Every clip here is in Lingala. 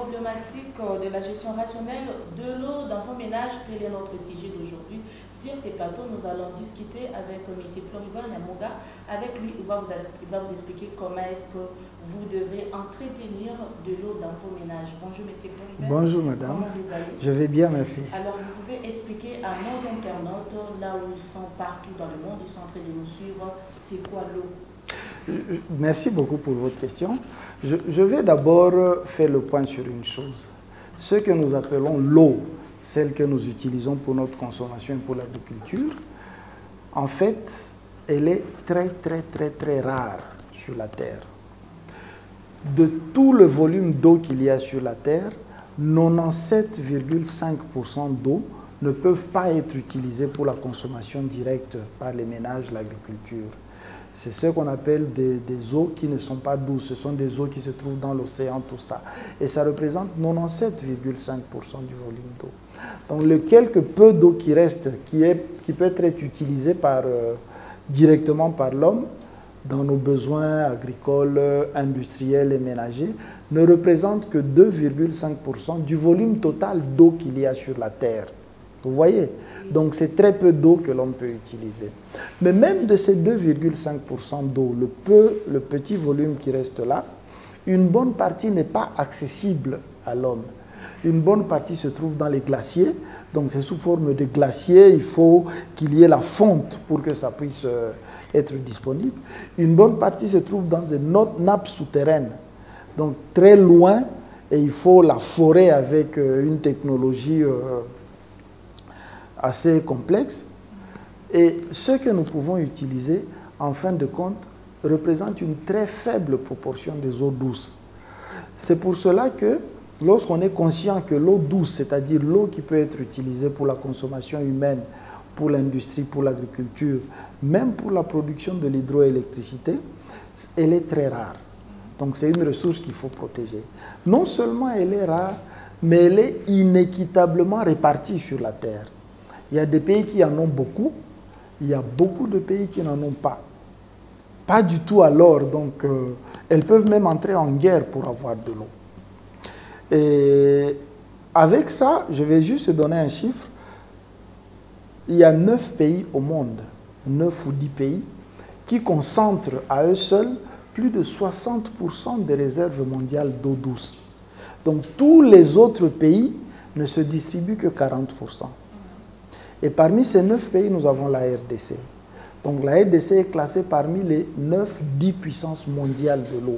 problématique de la gestion rationnelle de l'eau dans vos ménages. Tel est notre sujet d'aujourd'hui. Sur ces plateaux, nous allons discuter avec M. Floribert Nyamoga. Avec lui, il va vous expliquer comment est-ce que vous devez entretenir de l'eau dans vos ménages. Bonjour M. Floribert. Bonjour madame. Comment vous allez? Je vais bien, merci. Alors, vous pouvez expliquer à nos internautes, là où ils sont partout dans le monde, ils sont en train de nous suivre, c'est quoi l'eau? Merci beaucoup pour votre question. Je vais d'abord faire le point sur une chose. Ce que nous appelons l'eau, celle que nous utilisons pour notre consommation et pour l'agriculture, en fait, elle est très rare sur la Terre. De tout le volume d'eau qu'il y a sur la Terre, 97,5% d'eau ne peuvent pas être utilisées pour la consommation directe par les ménages, l'agriculture. C'est ce qu'on appelle des eaux qui ne sont pas douces. Ce sont des eaux qui se trouvent dans l'océan, tout ça. Et ça représente 97,5% du volume d'eau. Donc le quelque peu d'eau qui reste, qui peut être utilisée directement par l'homme dans nos besoins agricoles, industriels et ménagers, ne représente que 2,5% du volume total d'eau qu'il y a sur la Terre. Vous voyez? Donc c'est très peu d'eau que l'on peut utiliser. Mais même de ces 2,5% d'eau, le petit volume qui reste là, une bonne partie n'est pas accessible à l'homme. Une bonne partie se trouve dans les glaciers. Donc c'est sous forme de glaciers, il faut qu'il y ait la fonte pour que ça puisse être disponible. Une bonne partie se trouve dans une nappe souterraine. Donc très loin, et il faut la forer avec une technologie assez complexe. Et ce que nous pouvons utiliser, en fin de compte, représente une très faible proportion des eaux douces. C'est pour cela que lorsqu'on est conscient que l'eau douce, c'est-à-dire l'eau qui peut être utilisée pour la consommation humaine, pour l'industrie, pour l'agriculture, même pour la production de l'hydroélectricité, elle est très rare. Donc c'est une ressource qu'il faut protéger. Non seulement elle est rare, mais elle est inéquitablement répartie sur la Terre. Il y a des pays qui en ont beaucoup, il y a beaucoup de pays qui n'en ont pas. Pas du tout alors, donc elles peuvent même entrer en guerre pour avoir de l'eau. Et avec ça, je vais juste donner un chiffre. Il y a 9 pays au monde, 9 ou 10 pays, qui concentrent à eux seuls plus de 60% des réserves mondiales d'eau douce. Donc tous les autres pays ne se distribuent que 40%. Et parmi ces 9 pays, nous avons la RDC. Donc la RDC est classée parmi les 9-10 puissances mondiales de l'eau.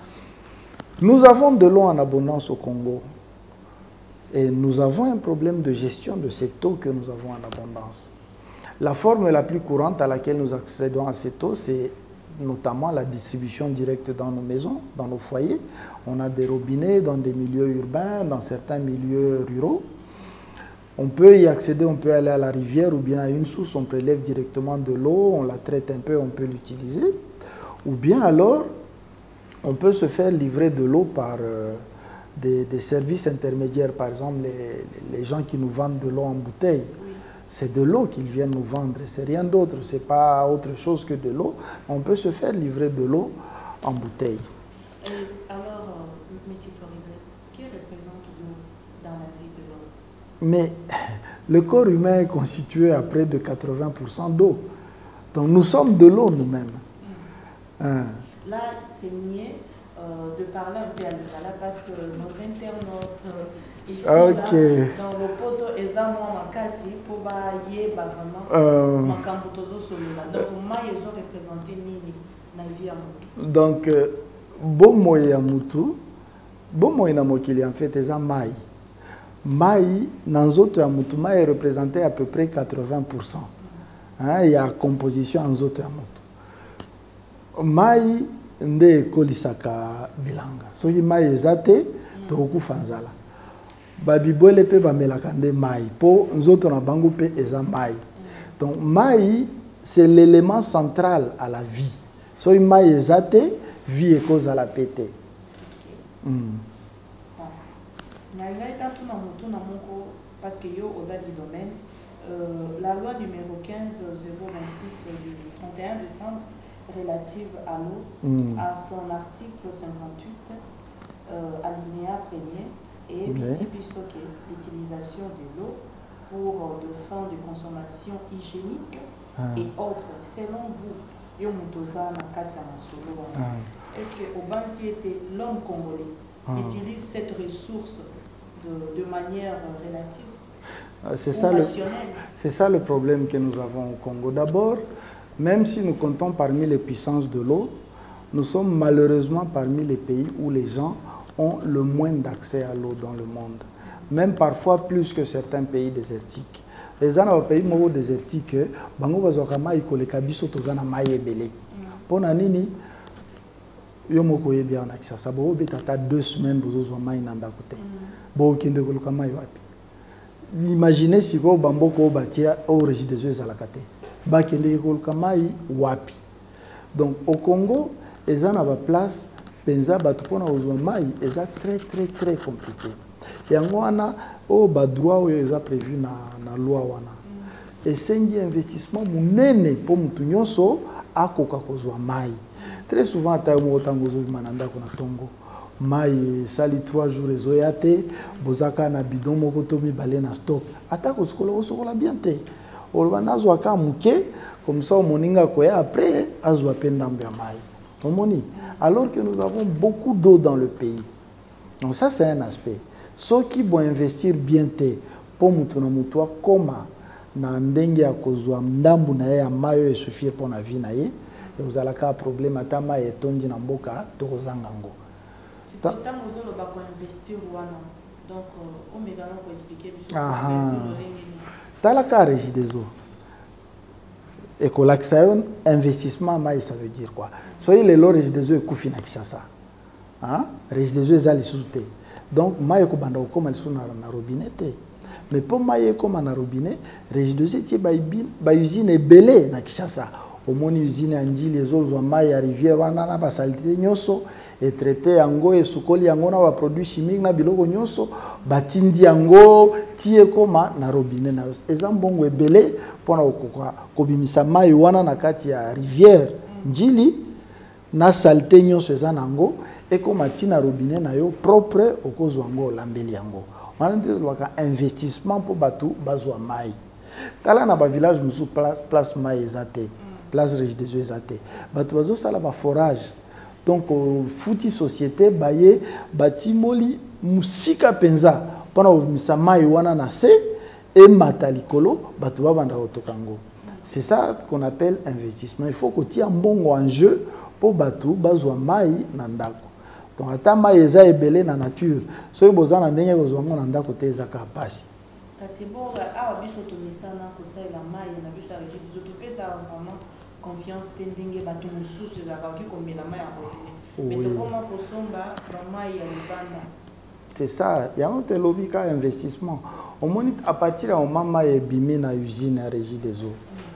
Nous avons de l'eau en abondance au Congo. Et nous avons un problème de gestion de cette eau que nous avons en abondance. La forme la plus courante à laquelle nous accédons à cette eau, c'est notamment la distribution directe dans nos maisons, dans nos foyers. On a des robinets dans des milieux urbains, dans certains milieux ruraux. On peut y accéder, on peut aller à la rivière ou bien à une source, on prélève directement de l'eau, on la traite un peu, on peut l'utiliser. Ou bien alors, on peut se faire livrer de l'eau par des services intermédiaires, par exemple les gens qui nous vendent de l'eau en bouteille. C'est de l'eau qu'ils viennent nous vendre, c'est rien d'autre, c'est pas autre chose que de l'eau. On peut se faire livrer de l'eau en bouteille. Alors, M. Floribert, qui représente l'eau dans la vie de l'homme? Mais le corps humain est constitué à près de 80% d'eau. Donc nous sommes de l'eau nous-mêmes. Là, c'est mieux de parler un peu à l'Israël parce que nos internautes ici, là, dans le poteau, ils ont moins cassé pour bailler vraiment Makambutozo Solula. Donc, moi, ils ont représenté Nini, Navi Amutu. Donc, Bomoye Amutu, Bomoye Namokili, en fait, ils ont Maï. Maï, Nanzoto Amutu, Maï est représenté à peu près 80%. Il y a composition en Zoto Amutu. Maï, nde kolisaka bilanga soki mai ezate tokufa nzala babibwele pe bamelaka nde mai po nzoto na bango pe eza mai. Donc mai c'est l'élément central à la vie. Soki mai ezate vie ekozala pete. Parce que yo au du domaine la loi numéro 15/026 du 31 décembre relative à l'eau, à son article 58, alinéa 1er, l'utilisation de l'eau pour des fins de consommation hygiénique et autres. Selon vous, est-ce que l'homme congolais utilise cette ressource de manière relative? C'est ça le problème que nous avons au Congo. D'abord, même si nous comptons parmi les puissances de l'eau, nous sommes malheureusement parmi les pays où les gens ont le moins d'accès à l'eau dans le monde. Même parfois plus que certains pays désertiques. Les pays désertiques, imaginez si vous bamboko batia au régime des eaux à la kate. Bakende kolkamai wapi. Donc au Congo, ils ont une place penza batupona uzwamai, ils ont très compliqué. Et en wana au badroit où ils ont prévu na loi wana. Et c'est un investissement munene pour mutunyoso akoka kozwamai. Très souvent ta mo tangozo mananda kuna tongo. Mai sali 3 jours ezoyate bozaka na bidon moko to mibale na stock atako sokola bien te olwana azwa ka muke comme ça moninga koya après azwa pendambe ya mai omoni alors que nous avons beaucoup d'eau dans le pays. Donc ça c'est un aspect. Ceux qui vont investir bien te pour mutu na mutu koma na ndenge ya kozwa ndambu na ya mayo e suffire pour na vie na ye et vous allez ka problème atama et tondi na mboka to kozangango. Donc, on peut expliquer. Dans la cas régie des eaux, écolaxation, investissement, ça veut dire quoi? Soyez les lots régie des eaux et koufina kishasa. Régie des eaux, ils allaient sauter. Donc, maïe ko banda ko mal suna na robinet. Mais pour maïe ko na robinet, régie des eaux, ba usine belé na kishasa. Au moins usine anji les eaux wa maïe à rivière wana na basalite nyoso et traité yango et sukoli yango na ba produits chimiques na biloko nyoso batindi yango tie koma na robinet na ezambongo ebele pona okoka kobimisa maï wana na kati ya rivière njili na salite nyoso ezanango et koma tina robinet na yo propre okozwa ngo lambeli yango wana ndezwaka investissement pour batu bazwa maï tala na ba village musu place maï ezate place régie des eaux ezate batu bazo sala ba forage. Donc, fouti société, baye, batimoli, musika penza, pendant que misama iwana nase, et matalikolo, batuba banda otokango. C'est ça qu'on appelle investissement. Il faut que tu aies un bon en jeu pour batu, bazwa mai nandako. Donc, ata mai eza ebele na nature. So y boza na ndenge kozwango nandako te eza ka pasi. C'est bon, ah, biso to misana ko sa la mai na biso avec les autres pesa vraiment. Confiance tendingue batu mususu za baki kombina mai en mais comment kosomba mai ya libanda. C'est ça, il y a un lobby ka investissement. Au moins à partir du moment où bimi na usine à régie des eaux.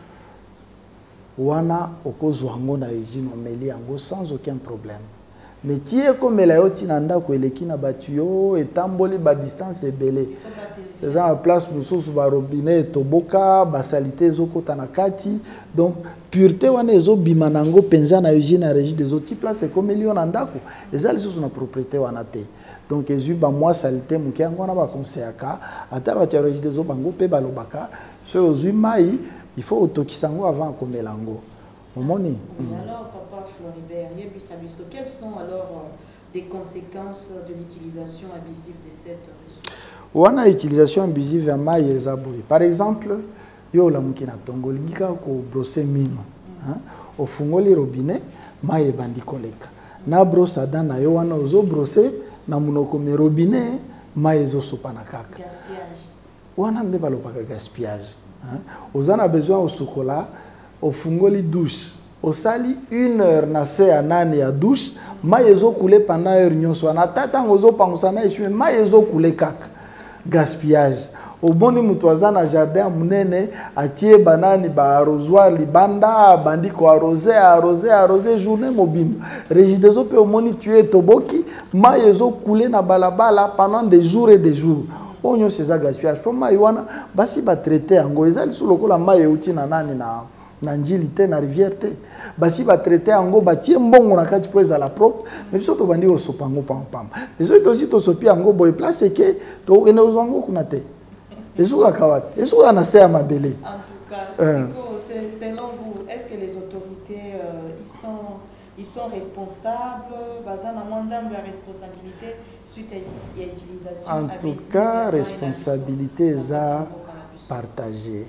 Wana okozwango na usine omeli yango sans aucun problème. Mais tie comme la yoti nanda ko eleki na batuyo etamboli ba distance ebele. Les en place mususu ba robinet toboka ba salité zokota na kati donc pureté wana ezo bimanango penza na usine na régie des autres place c'est comme million ndako ezali sous na propriété wana te donc ezu ba moi salité mukiango na ba conseillaka ata ba régie des autres bango pe balobaka so ozu mai il faut otokisango avant komelango omoni. Alors papa Floribert Yebisabiso, quelles sont alors des conséquences de l'utilisation abusive de cette ressource? Wana utilisation abusive ya mai ezaburi. Par exemple, yo la mukina tongo lingika ko brosser mino. Au fungoli robinet, mai ebandi koleka. Na brosa dana yo wana ozo brosser na munoko me robinet, mai ezo sopa na kaka. Gaspillage. Wana nde balobaka gaspillage. Ozana besoin au chocolat, au fungoli douche. Au sali 1 heure na se anani ya douche, mai ezo couler pendant heure nyonso. Na tata ngozo pangusana esue mai ezo couler kaka. Gaspillage. Au boni mutuaza na jardin munene atie banani ba arrosoir libanda bandi ko arroser journée mobile. Régie des eaux pe au moni tuer toboki mai ezo couler na balabala pendant des jours et des jours. Onyo c'est ça gaspillage. Pour mai wana basi ba traiter yango ezali sous lokola mai euti na nani na njili te na rivière te basi ba traiter yango batie mbongo na kati po ezala propre mais biso to bandi osopa yango pam biso tosi tosopi yango boye place ke tokende ozwa yango kuna te ezokaka wapi ezoka na se ya mabele. En tout cas, selon vous, est-ce que les autorités ils sont responsables, basant la mandat de la responsabilité suite à l'utilisation? En tout cas, responsabilité est partagée.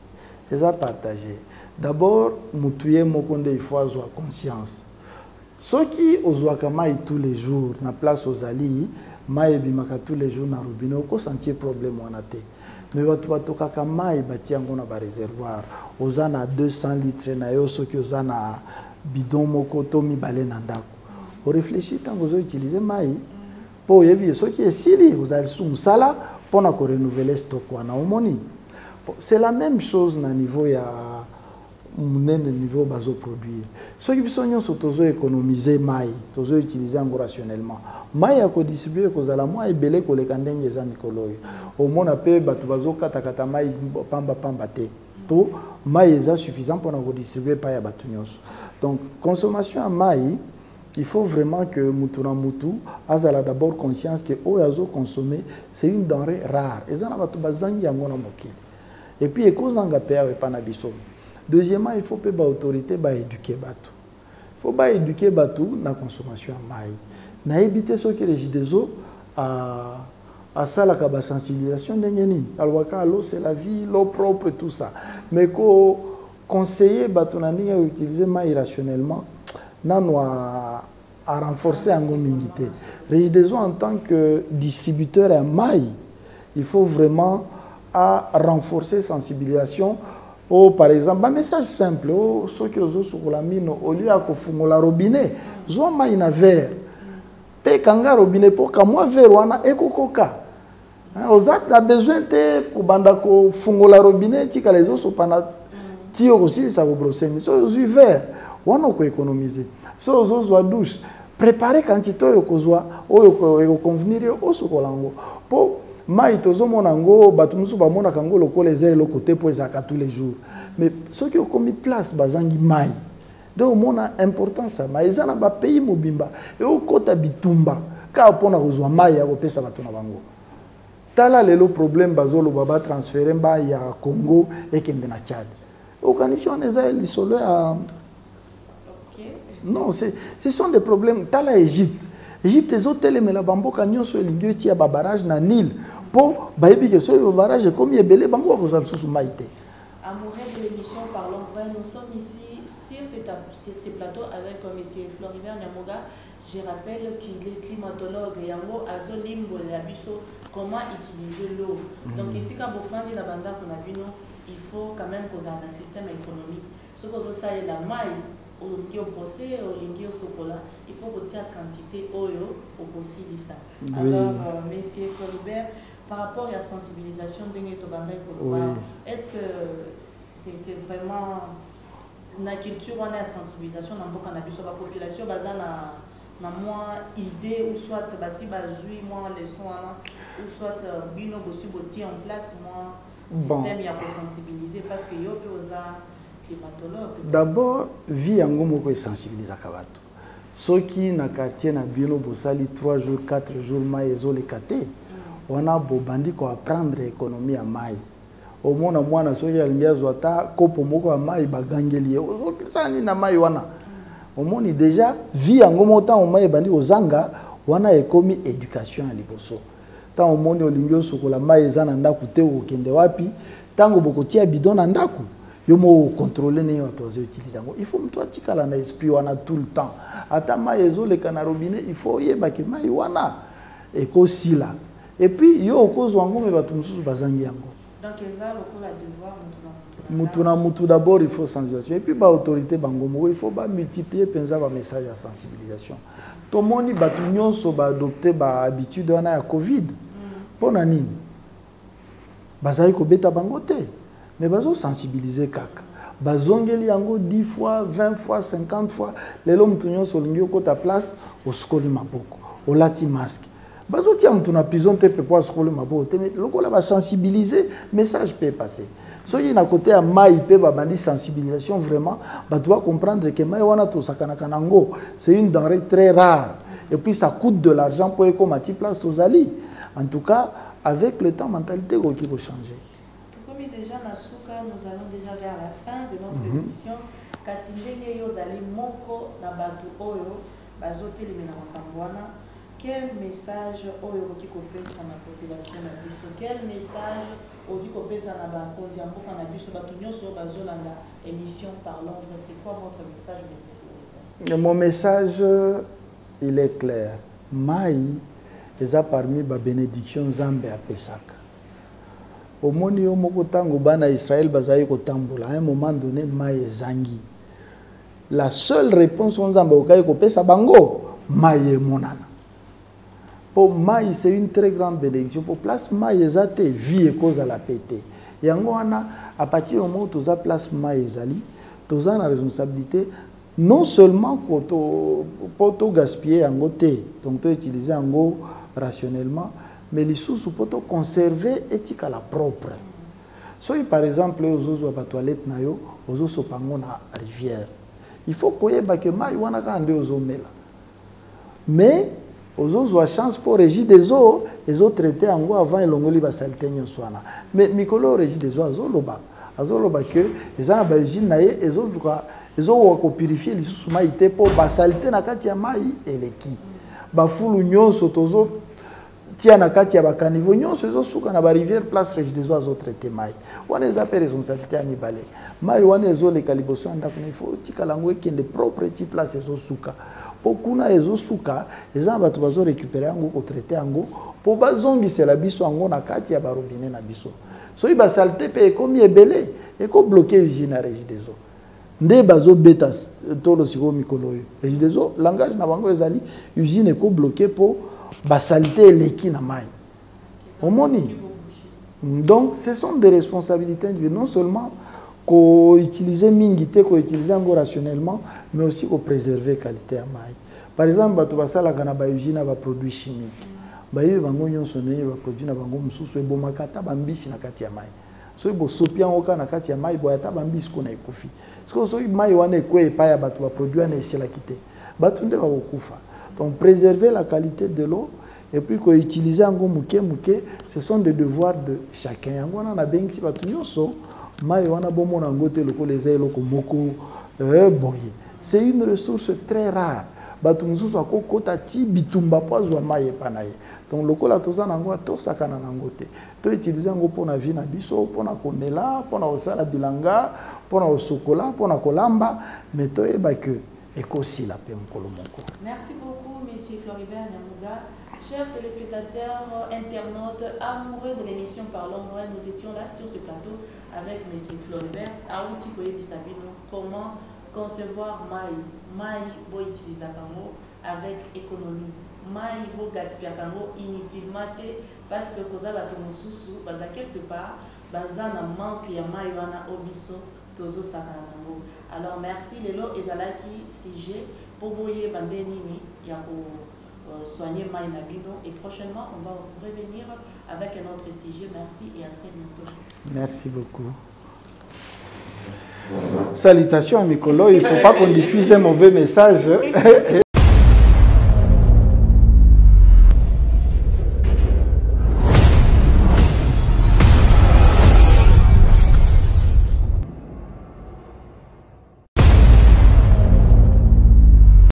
D'abord, mutuye mokonde il faut avoir conscience. Ceux qui ozwaka mai tous les jours na place aux ali, mai bimaka tous les jours na robinet ko sentir problème wana te. Mais batu batokaka mai bati yango na ba réservoir, ozana 200 litres na yo soki ozana bidon moko to mibale na ndako. On réfléchit tant que vous utilisez mai pour yebi soki esili vous allez sous musala pour na ko renouveler stock wana omoni. C'est la même chose na niveau ya munene niveau bazo produire. Ceux qui sont nyonso tozo économiser mai, tozo utiliser en rationnellement. Mai ya ko distribuer ko zala moi ebele ko le kandenge za mikolo. Au mona pe batu bazo kata mai pamba te. To mai eza suffisant pour na ko distribuer pa ya batu nyonso. Donc consommation à mai, il faut vraiment que mutuna mutu azala d'abord conscience que o yazo consommer c'est une denrée rare. Ezana batu bazangi yango na mokili. Et puis ekozanga pe ya pa na biso. Deuxièmement, il faut que l'autorité éduquer Batou. Il faut éduquer Batou dans la consommation de maïs. Na éviter ce que les JDZO à ça la sensibilisation de Nyenin. Alors l'eau c'est la vie, l'eau propre tout ça. Mais qu'on conseiller Batou nani à utiliser maïs rationnellement, non à renforcer en gomindité. Les JDZO en tant que distributeur à maïs, il faut vraiment à renforcer la sensibilisation. Oh, par exemple, un message simple, oh, ceux qui ont sur la mine, au lieu de la robinet, ils ont un verre. Pe kanga robinet pour que moi verre wana ekokoka. Aux actes a besoin de pour banda ko fungo la robinet, tika les autres pana tio aussi ça vous brosser. Mais so aux verre, wana ko économiser. So aux autres douche, préparer quantité yo kozwa, o convenir au sokolango. Pour mai tozomona ngo batu musu bamona kango lokola eza le côté pour ezaka tous les jours mais ceux qui ont commis place bazangi mai donc mona importance ça mais ezana ba pays mobimba et au kota bitumba ka pona kozwa mai ya kopesa batu na bango tala lelo problème bazolo baba transférer ba ya Congo et kende na Tchad organisation eza lisolo à non ce sont des problèmes tala Égypte les hôtels mais la bamboka nyonso elingi tia ba barrage na Nil pour baïbi que ce barrage est comme belé bango ko zal sous maïté. Amoureux de l'émission Parlons Vrai, nous sommes ici sur ce plateau avec monsieur Floribert Nyamoga. Je rappelle qu'il est climatologue yango azolimbo la biso comment utiliser l'eau. Donc ici quand vous faites la banda qu'on a vu nous, il faut quand même poser un système économique. Ce que vous savez la maille il faut que la quantité oyo au possible ça. Alors, monsieur Floribert, par rapport à la sensibilisation de est-ce que c'est vraiment la culture on a la sensibilisation dans beaucoup de la population basée na moins idée ou soit basi bazui moins leçon ou soit bino bossu boti en place moins système il y a pour sensibiliser parce que yo peut d'abord vie yango moko esensibilisaka bato soki na quartier na bino bosali 3 jours 4 jours mai ezoleka te wana bobandi ko apprendre économie ya mai omona mwana soki alingi azwa ata kopo moko ya mai bagangeli okisani na mai wana omoni déjà vie yango moko ntango mai ebandi kozanga wana ekomi éducation ya liboso ntango omoni olingi osokola mai eza na ndako te okende wapi ntango bokotia bidon na ndako yo mo contrôler ne watu utiliser ngo il faut mtu atikala na esprit wana tout le temps ata mai ezoleka na robinet il faut yeba ke mai wana ekosila et puis yo okozwa ngo me batu mususu bazangi yango donc eza lokola devoir mutu d'abord il faut sensibilisation et puis ba autorité bango il faut ba multiplier penza ba message à sensibilisation to moni batu nyonso ba adopter ba habitude wana ya covid pona nini bazai ko beta bango te mais bazo sensibiliser kaka bazongeli yango 10 fois 20 fois 50 fois lelo mtu nyonso lingi okota place oskoli maboko olati masque bazo tia mtu na prison te pe po oskoli maboko te lokola ba sensibiliser message peut passer So il y a côté à mai pe babandi sensibilisation vraiment, bah doit comprendre que mai wana to sakana kanango, c'est une denrée très rare et puis ça coûte de l'argent pour que comme place aux ali. En tout cas, avec le temps mentalité qui va changer. Comme déjà Nasuka, nous allons déjà vers la fin de notre émission. Kasindenge yo dali moko na batu oyo bazote le mena makamwana. Quel message oyo qui kopesa na population na biso? Quel message oyo kopesa na ba konziambo kana biso batu nyonso bazolanda émission par l'ombre? C'est quoi votre message, monsieur? Mon message il est clair. Mai eza parmi ba bénédiction Nzambe apesaka. Omoni yo moko tango bana Israël bazali kotambola à un moment donné mai ezangi. La seule réponse Nzambe okayi kopesa bango mai monana. Pour mai, c'est une très grande bénédiction. Pour place mai ezate vie et cause à la pété. Et à partir du moment où tu as place mai ezali, tu as la responsabilité non seulement pour te gaspiller en côté, donc tu utiliser en go rationnellement, mais les sous pour te conserver éthique à la propre. So, par exemple, aux autres toilettes na yo, aux autres sopango na rivière. Il faut que mai wana kande aux omela. Mais aux autres ont chance pour régir des eaux, les autres traités en gros avant et l'ongoli va salter nyoswana. Mais Mikolo régit des eaux azoloba que les gens ba usine naie les autres purifier les sous maïté pour ba salter na kati ya mai eleki. Ba fulu nyonso tozo tia na kati ya ba caniveau nyonso ezo suka na ba rivière place régit des eaux traité mai. Wana les appelle responsabilité à mibale. Mai wana ezo le caliboso ndako il faut tikalango kende propre ti place ezo suka. Pokuna ezo suka eza batu bazo récupérer yango ko traiter yango po bazongisa la biso yango na kati ya ba robinet na biso. So iba salté pe komi ebele e ko bloquer usine régie des eaux. Nde bazo beta tolo siko mikolo yo. Régie des eaux langage na bango ezali usine ko bloquer po ba salité leki na mai. Omoni. Donc ce sont des responsabilités individuelles non seulement qu'on utilise mingité, qu'on utilise rationnellement, mais aussi qu'on préserve la qualité de maïs. Par exemple, tu vas à la canaba usine à produits chimiques. Baye bango nyonsone ba produit na bango mususu e bomakata bambisi na kati ya mai. So ibo sopia oka na kati ya mai boyata bambisi ko na ekufi. So mai wana ekwe pa ya batu ba produit na esela kite. Batu nde ba kokufa. Donc préserver la qualité de l'eau et puis qu'on utilise ngo muke muke, ce sont des devoirs de chacun. Yango na bengi batu nyonso mai wana bomona ngote loko les eloko moko boye. C'est une ressource très rare. Batu mususu akokota ti bitumba poazwa mai epanaye. Donc loko la toza nango to sakana nangote. To utiliser ngo pona vie na biso, pona komela, pona osala bilanga, pona osokola, pona kolamba, mais to eba que ekosi la pe mkolo moko. Merci beaucoup monsieur Floribert Nyamuga. Chers téléspectateurs, internautes, amoureux de l'émission Parlons Noël, nous étions là sur ce plateau avec M. Floribert. Aouti Koye Bisabino, comment concevoir Maï Bo utiliser avec économie. Maï Bo gaspiller inutilement parce que Koza Batomosusu, Baza quelque part, Baza na manque ya Maï Wana Obiso, Tozo Sakanango. Alors merci, Lelo Ezalaki, Sige, Poboye Bandenini, Yako. Soigner Maï Nabino et prochainement on va revenir avec un autre sujet. Merci et à très bientôt. Merci beaucoup. Salutations à Mikolo, il ne faut pas qu'on diffuse un mauvais message.